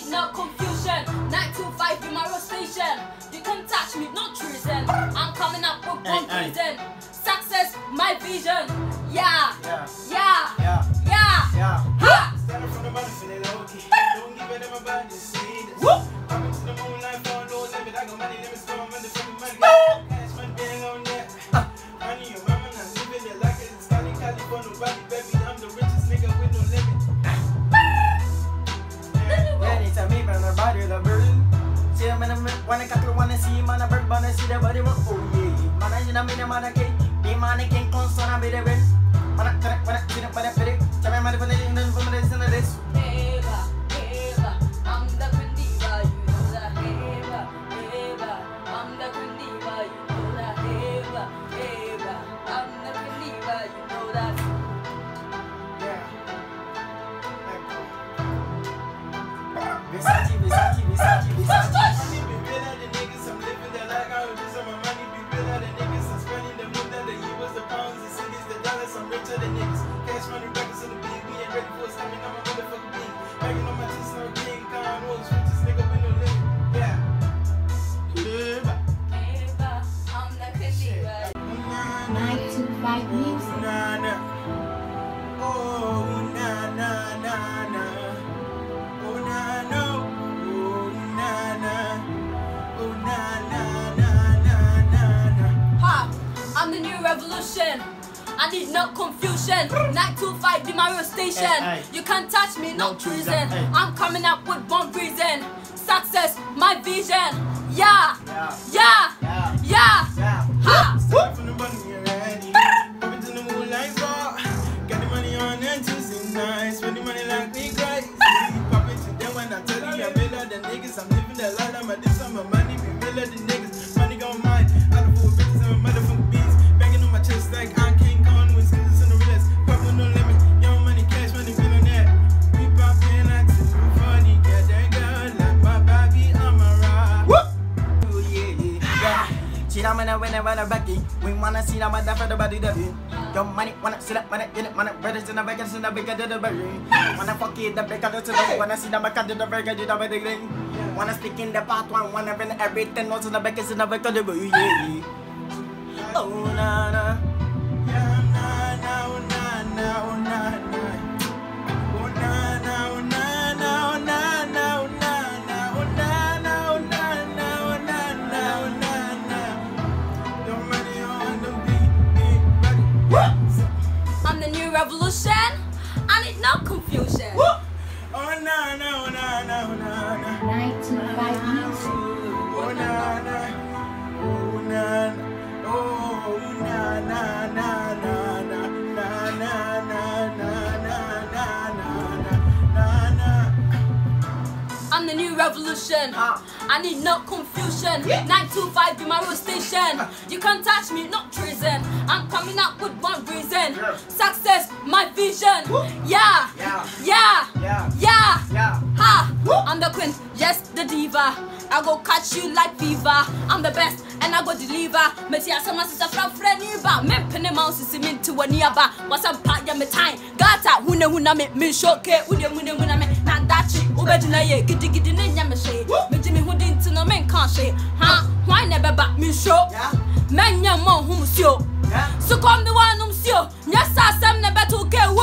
no confusion. 925 in my road station. You can touch me, no treason. I'm coming up with one reason. Success, my vision. Yeah, yeah, yeah, yeah, yeah, yeah. Ha! Standing from the bottom, feeling low-key. Don't give it in my body, see this. Coming to the moonlight for no limit. I got money, let me store my motherfucking money. Cash money being on that. Money, your mama not living it like it's Scotty Cali for nobody, baby. I'm the richest nigga with no limit. Anytime me, man, the body the bird. See a man, wanna catch wanna see man, a bird, wanna see the body. Oh yeah, man, I know me, the man, okay. The man, can't console, I'm the best. When I see the body, tell me, man, for the this and this. Eva, Eva, I'm the queen diva, you know that. Eva, Eva, I'm the queen diva, you know that. Eva, Eva, I'm the queen diva, you know that. Yeah. Versace, Versace, Versace, Versace. Money be real at the niggas, I'm living that like I was just on my money be real at the niggas. I'm spending the moon that the euros, the pounds, the cities, the dollars, I'm richer than niggas. Cash money records in the beat, we ain't ready for a stomach, I'm a motherfucking beat. Bagging on my chest, no king, Khan was richest nigga with no limit. Yeah. Eva, I'm the queen diva. 925 music. Nah, nah. Oh, nah, nah, nah, nah. Oh, nah, no. Oh, nah, nah. Oh, nah, nah, nah, nah, nah, nah. Ha! I'm the new revolution. I need no confusion. 925 in my road station. You can't touch me, no treason. I'm coming up with one reason. Success, my vision. Yeah, yeah, yeah, yeah. Ha! Start from the bottom, you're ready. Pop into the moonlight bar. Got the money on and choosing nice. Spending money like me crazy. Pop into them when I tell you I'm real the niggas. I'm living that life, I'm a this, I'm a money. Be real the niggas. Money gon' mine. Out of 4 bitches, I'm a motherfucking beast. Banging on my chest like I'm King Kong with skills in the wrist. Pop with no limit. Young money, cash money, been on that. We poppin' like 240. Get that girl like my baby, I'm a rock. Oh yeah, yeah. See that man whenever the backy. We wanna see that man for the body the beat. Your money wanna see that money in it, money brothers in the back and in the bigger the berry. Wanna fuck it the back of the wanna see the back of the burger, do the big thing. Wanna speak in the part one, wanna bring everything else in the back is in the back of the berry. Oh na na. Yeah, na na, oh na na, oh na na. Oh na na, oh na na, oh na na, oh na na, oh na na, oh na na, oh na na, oh na na. Your money on the beat, buddy. I'm the new revolution. I need no confusion. Oh na na, oh na na, oh na na. 925 music. Oh na na, oh na na, oh na na na na na na na na na na na na. I'm the new revolution. I need no confusion. 925 in my road station. You can't touch me, no treason. I'm coming up with one reason. Success, my vision. Yeah, yeah, yeah, yeah. Ha! I'm the queen, yes, the diva. I go catch you like fever. I'm the best and I go deliver. Metia sama sisa fra freniba. Me pene mouse is into a niaba. What's up, part ya me time? Gata, huna me shoke. Huna me. Nandachi, ubejina ye. Gidi ne nyame she. Me jimi hudin to no men can't she. Huh? Why never back me show? Men ya mo hum sio. So come the one sio. Yes, I sam never to get wo.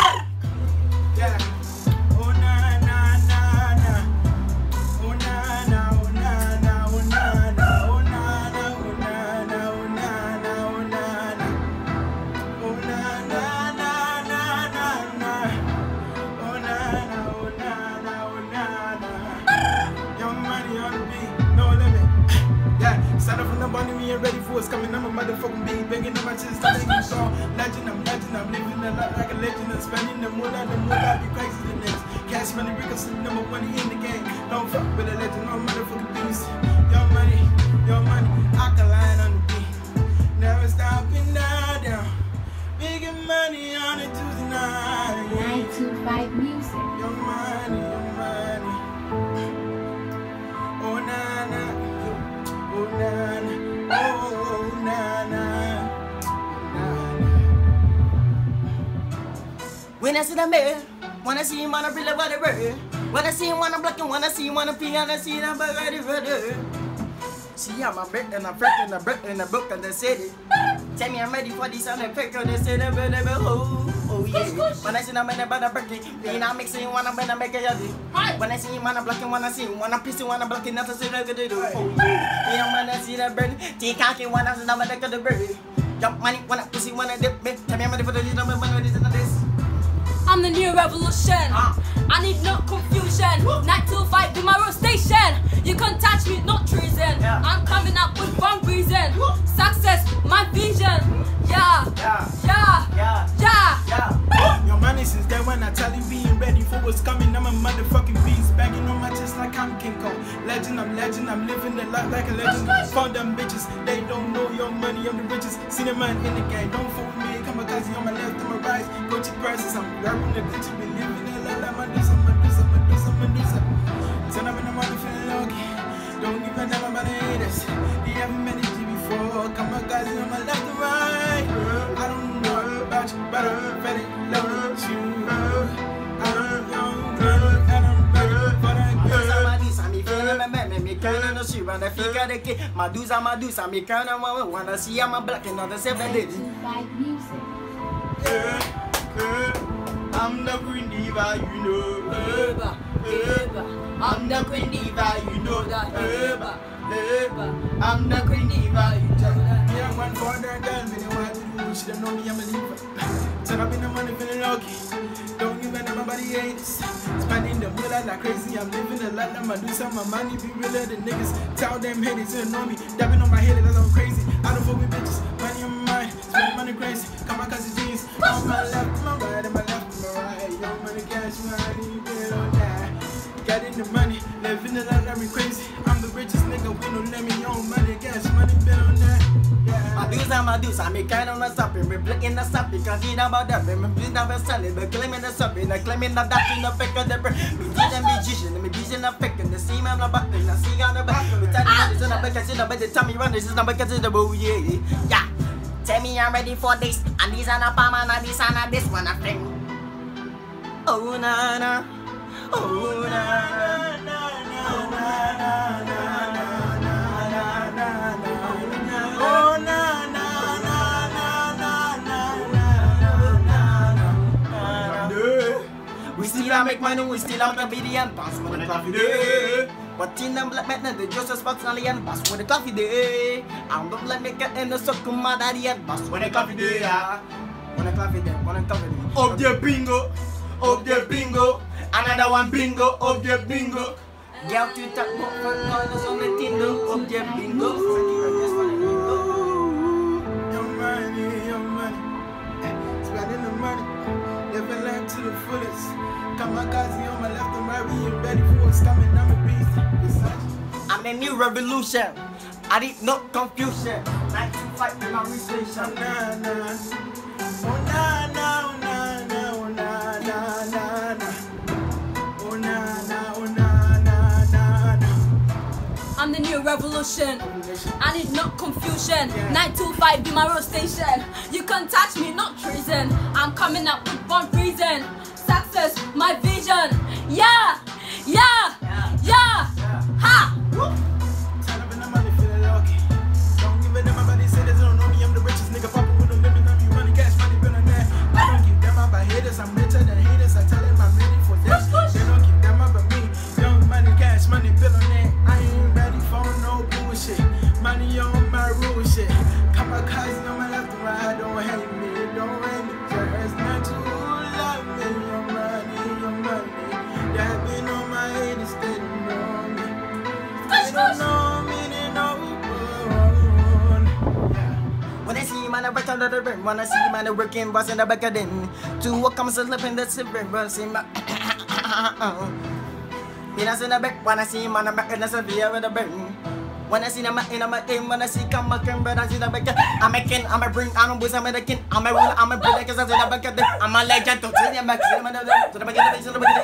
Yeah. Oh na na na na. Oh na na, oh na na, oh na na, oh na na, oh na na, oh na na, oh na na. Oh na na na na na na. Oh na na, oh na na, oh na na. Young money on the beat, no limit. Yeah, started from the bottom, we ain't ready for what's coming. I'm a motherfucking beat, banging on my chest, I'm making song. Legend, I'm living a lot like a legend. I'm spending the moolah, be crazy the next. Cash money, Rick's number 1 in the game. Don't fuck with a legend, no motherfucking beast. Your money, alkaline on the beat. Never stopping down. Big money on a Tuesday night. 925 music. Your money. Oh na na, oh na na, oh na na. When I see the man, wanna see him on a real about the bird. Wanna see you, wanna black, and wanna see you, wanna pee, and I see them ready. See, I'm a brick and a brick and a brick and a book and the city. Tell me I'm ready for this and the pick on the city. Oh, yeah. When I see them in the bed, I'm breaking. When I'm mixing, wanna make a yardie. When I see you, wanna black, and wanna see you, wanna piece, wanna black, and nothing to do. Oh, yeah. You don't wanna see that bird. Take cocky, wanna see them in the bird. Jump money, wanna pussy, wanna dip me. Tell me I'm ready for the lead, I'm ready for this. I'm the new revolution. I need no confusion. 9 to 5 be my road station. You can't touch me, not treason. I'm coming up with one reason. Success, my vision. Yeah. Your money since day when I tell him being ready for what's coming. I'm a motherfucking beast, banging on my chest like I'm King Kong. Legend, I'm living the life like a legend. Found them bitches, they don't know your money, I'm the richest. See the man in the game, don't fool with me. Kamikaze on my left and my right. Gucci prices, I'm rapping the bitch, be living the life like Medusa. Turn up in the morning feeling lucky. Don't give a damn about the haters. They haven't met it before. Kamikaze on my left and right. I don't know about you, but I'm ready to love you. I'm young, and I'm ready for that girl. Medusa, me kind of wanna see I'm a black and other 7 days. I'm the queen diva, you know. I'm the queen diva, you know that. I'm the queen diva, you know that. Yeah, one for that girl, me know what to do. She don't know me, I'm a leaver. Turn up in the money, feeling lucky. Don't give a damn about the haters. Spending the miller like crazy. I'm living a lot, I'ma do some my money. Be realer than niggas. Tell them haters to know me. Dabbing on my head, that's I'm crazy. I don't fuck with bitches. Money on my mind, spending money crazy. Come on, cause it's jeans. On my left, my right, and my left, and my right. Young money, cash money, bill on that. Getting the money, living a lot, I'm crazy. I'm the richest nigga, we don't let me own money, cash money, bill on that. Medusa, me kind of mess up, me blinking the stuff because he about that, me bleeding the selling, but claiming the something, I claiming the that in the pick of the bread. Me did a magician, me vision of pick, and the same I'm about to see on the back. Me tell me this is not because it's about the time you run, this is not because it's the boo, yeah. Tell me I'm ready for this, and these are not palm, and these are not this one, I think. Oh, na na, oh, na na, oh, na na, oh, na na. We still make money, we still out the video and pass with the coffee day. But in them black men, the Joseph personally and pass with the coffee day. I'm the black maker and the Sokuma daddy and pass with the coffee day. One a coffee day, one a coffee day. Of the bingo, another one bingo, of the bingo. Girl to talk about for corners on the Tinder, of the bingo. Your money, spending the money, living life to the fullest. Kamikaze on my left and right, we ain't ready for what's coming. I'm a beast. I'm a new revolution. I need no confusion. 9 to 5 in my station. Nah, nah. Oh, nah, nah, oh, nah, nah, oh, nah, nah, nah, nah. Oh, nah, nah, oh, nah, nah, nah, nah. I'm the new revolution. I need no confusion. 9 to 5 be my road station. You can't touch me, not treason. I'm coming up with one reason. Success, my vision. Yeah. Ha. Turn up in the money, feeling lucky. Don't give a damn about these haters, don't know me, I'm the richest nigga. Poppin' with a limit, I'm you money, cash money, bill on that. I don't give them about haters, I'm richer than haters. I tell them I'm ready for this. They don't give them about me. Young money, cash money, bill on that. I ain't ready for no bullshit. Money on my rule shit. Kamikaze on my left and right, don't hate me, don't hate me. Just not to love me. Your money. That been on my head instead of on me. They don't know me, they know When I see man, I work under the rim. When I see man, I working, boss in the back of them. To what comes to slip in the silver, but see my. When I see the back, when I see man, I'm back in the severe with the burn. When I see them in my game, when I see come back and I see the back, I'm a king, I'm a bring, I'm a boys, I'm a king, I'm a ruler, I'm a brother, because I see the back of them. I'm a legend to tell them back to the back of the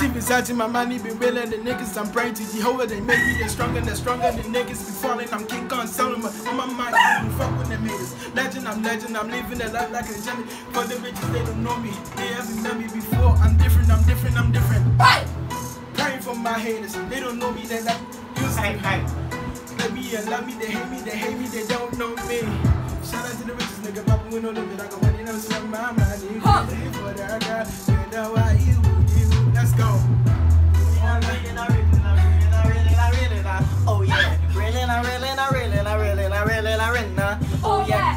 See Versace, my money been willing. The niggas I'm praying to Jehovah. They make me stronger. The niggas be falling. I'm King Kong Solomon. On my mind, I don't fuck with them haters. Legend, I'm living a life like a legend. For the bitches, they don't know me. They haven't known me before. I'm different. Hey! Praying for my haters. They don't know me. They like use me. Let me and love me. They hate me. They don't know me. Shout out to the richest nigga. Papa, we know that I got money. Never spend my money. For that I got. Let's go. Oh yeah, really. Oh yeah,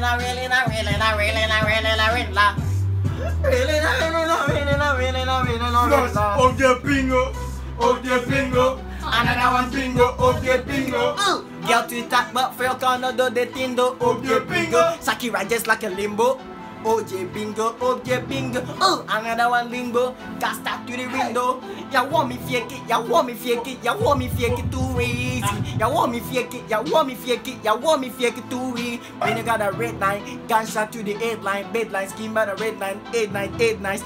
Oh yeah, bingo. Another one bingo. Oh yeah, bingo. Girl to talk but feel gonna do the tindo. Oh yeah, bingo. Sakira just like a limbo. Oh yeah, bingo. Oh, another one lingo. Got stuck to the window. You want me fake it. Too easy. You want me fake it. Too easy. When you got a red line, gunshot to the 8 line, bedline, scheme by the red line, 8 nice.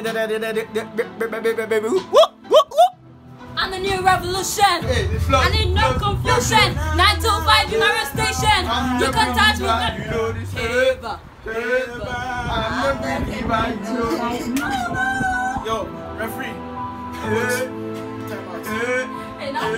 I'm the new revolution. I need no confusion. 925 in my station. You can touch me. Yo, referee. Hey, now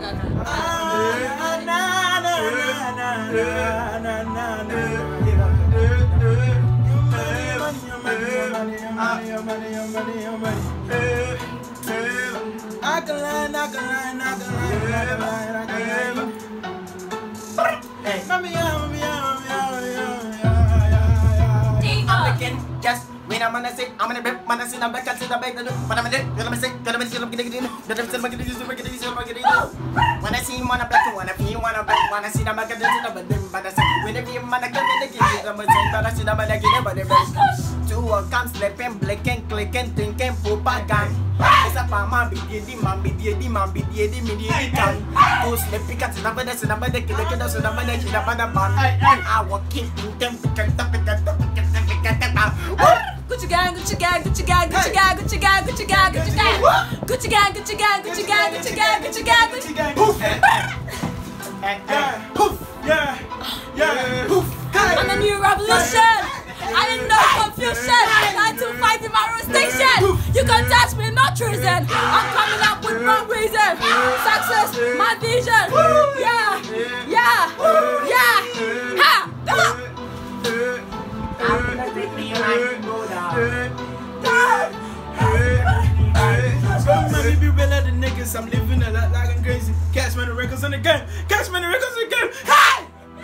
I can lie. Just when I'm gonna say, I'm gonna be, I'm gonna say, I'm back, I'm gonna when I see him on a black, when I feel one of black, when I see them, I can do it, but I say, when I feel man, I can make it, I'm a son, but I see them, I get it, but the best. Two or come slipping, black and click and think and poop a gun. It's a farmer, be the man, be the can. Two slipping cats, number that's number the kid, so number that you have on the man. I will keep them to get up. Gucci gang. I'm the new revolution. I didn't know confusion. 925 in my road station. You can touch me, not treason. I'm coming up with wrong reason. Success, my vision. Yeah. Ha! So many people let the niggas. I'm living a lot like I'm crazy. Catch many records on the game. Hey!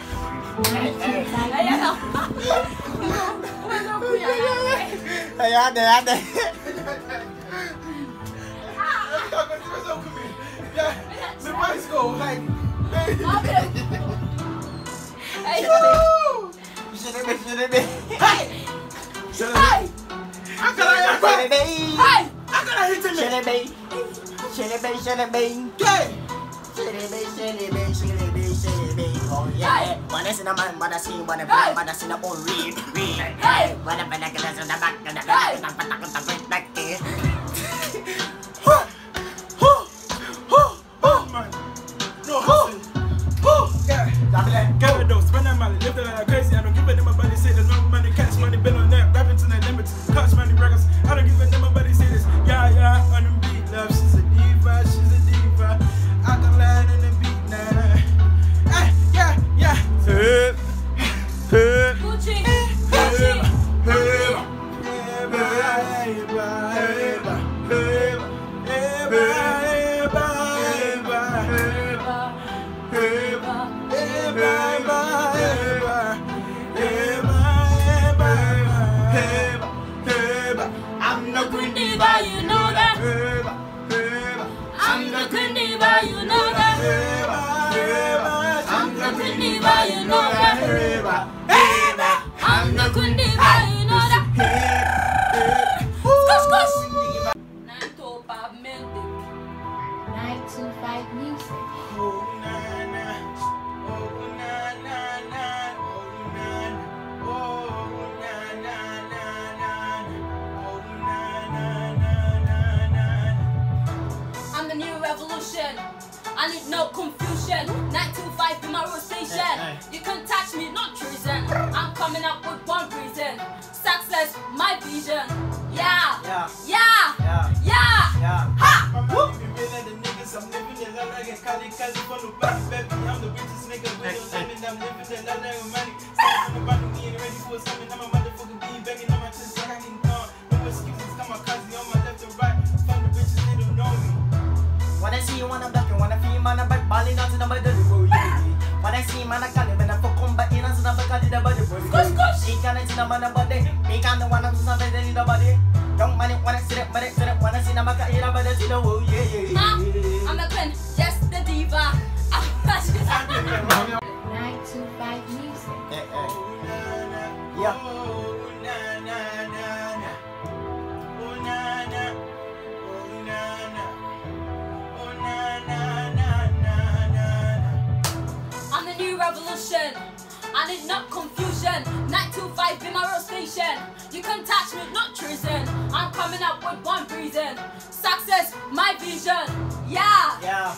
Oh yeah, wanna see the man, wanna see the old read. Hey, wanna be like this in the back of the back. Get a dose, spend that money, live like crazy. I don't give a damn about say there's no money, cash money, bill on that, rapping to the limits, cost money records. I don't give a damn about say this. Yeah, on the beat, love, she's a diva. I can lie in the beat now. Yeah. Gucci. I'm the queen diva, you know that. I'm the queen diva, you know that. I'm the queen diva, you know that. I'm the queen diva, you know that. Scush. 925 music. 925 music. confusion. 925 be my road station. You can touch me, not treason. I'm coming up with one reason. Success, my vision. Yeah, ha! I'm not even real the niggas, I'm living the life like a Kali for nobody, baby. I'm the richest nigga with no limit, I'm living the life like a money. Starting from about me and ready for something, I'm a motherfucking being begging on my chest like I can come. No excuses, got my cousin on my left and right. From the bitches, they don't know me. When I see you on a black, you wanna feel man a back, balling out to the body, yeah. When I see man a call, when I fuck on back in, and I call it the body, he can't see the man a body, he can't the one of something in the body. Young money, wanna see that, wanna see the Maka, but I see the woo, yeah. I'm a queen, yes, the diva. 925 music. Yeah. I'm the new revolution. I need not confusion. 925 be my road station. You can touch me, not treason. I'm coming up with one reason. Success, my vision. Yeah.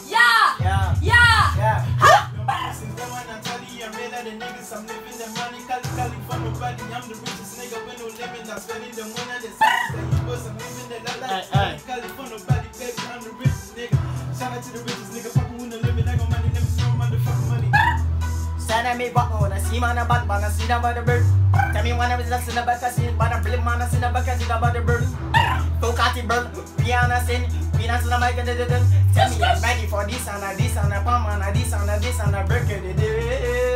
Since then when I tell you, I'm real the niggas, I'm living the money, Cali for nobody. I'm the richest nigga with no limit. I'm spending the money the same that you was. I'm living the life Cali for nobody, baby. I'm the richest nigga. Shout out to the richest nigga. Poku with no limit. I got money, never throw motherfucking money. Send me back when I see man a bad man, I see the body bird. Tell me when I was lost in the back, I see but I blame man, I see the back, I see the body bird. Focati bird, piano sin, peanuts in the mic and the tell me I'm ready for this and a palm and a this and a this and a break it.